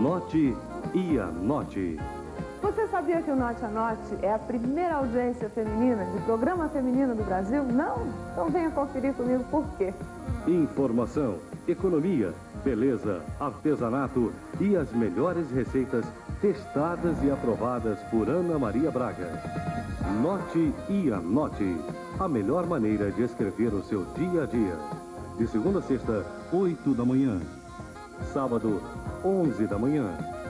Note e Anote. Você sabia que o Note Anote é a primeira audiência feminina de programa feminino do Brasil? Não? Então venha conferir comigo por quê. Informação, economia, beleza, artesanato e as melhores receitas testadas e aprovadas por Ana Maria Braga. Note e Anote. A melhor maneira de escrever o seu dia a dia. De segunda a sexta, 8 da manhã. Sábado, 11 da manhã.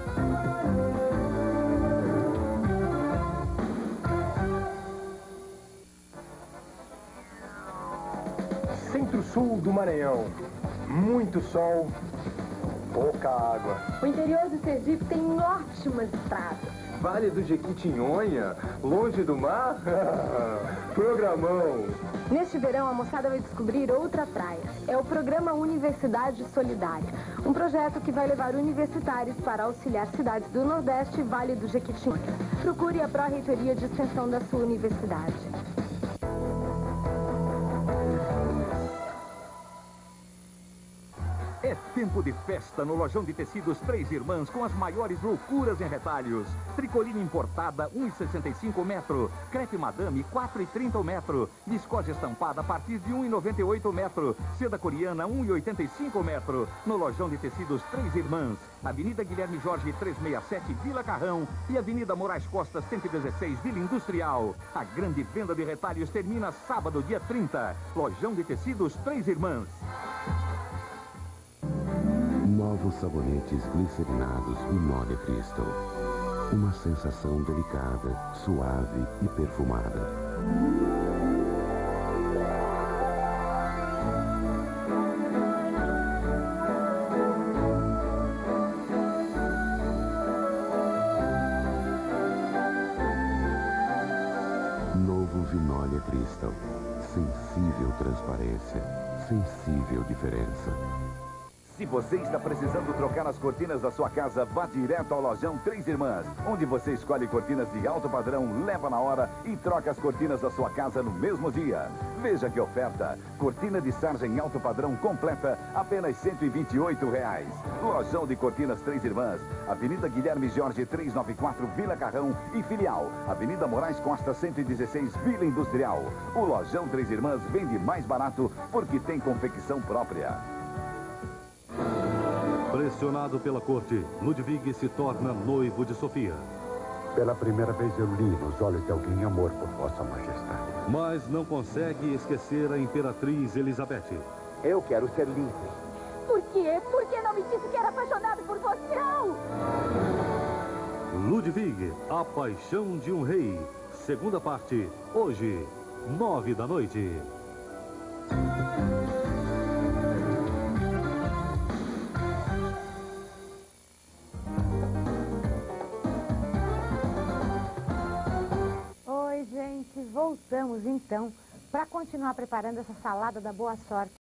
Centro-sul do Maranhão. Muito sol, pouca água. O interior do Sergipe tem ótimas estradas. Vale do Jequitinhonha, longe do mar? Programão! Neste verão, a moçada vai descobrir outra praia. É o programa Universidade Solidária. Um projeto que vai levar universitários para auxiliar cidades do Nordeste e Vale do Jequitinhonha. Procure a Pró-Reitoria de Extensão da sua universidade. É tempo de festa no Lojão de Tecidos Três Irmãs com as maiores loucuras em retalhos. Tricolina importada, 1,65 o metro. Crepe Madame, 4,30 o metro. Viscose estampada a partir de 1,98 o metro. Seda coreana, 1,85 o metro. No Lojão de Tecidos Três Irmãs. Avenida Guilherme Jorge, 367, Vila Carrão. E Avenida Moraes Costa, 116, Vila Industrial. A grande venda de retalhos termina sábado, dia 30. Lojão de Tecidos Três Irmãs. Novos sabonetes glicerinados Vinólia Crystal. Uma sensação delicada, suave e perfumada. Novo Vinólia Crystal. Sensível transparência, sensível diferença. Se você está precisando trocar as cortinas da sua casa, vá direto ao Lojão Três Irmãs, onde você escolhe cortinas de alto padrão, leva na hora e troca as cortinas da sua casa no mesmo dia. Veja que oferta! Cortina de sarja em alto padrão completa, apenas R$ 128. Lojão de Cortinas Três Irmãs, Avenida Guilherme Jorge 394, Vila Carrão e filial, Avenida Moraes Costa 116, Vila Industrial. O Lojão Três Irmãs vende mais barato porque tem confecção própria. Pressionado pela corte, Ludwig se torna noivo de Sofia. Pela primeira vez eu li nos olhos de alguém amor por Vossa Majestade. Mas não consegue esquecer a Imperatriz Elizabeth. Eu quero ser livre. Por quê? Por que não me disse que era apaixonado por você? Não! Ludwig, a paixão de um rei. Segunda parte, hoje, 9 da noite. Voltamos então para continuar preparando essa salada da boa sorte.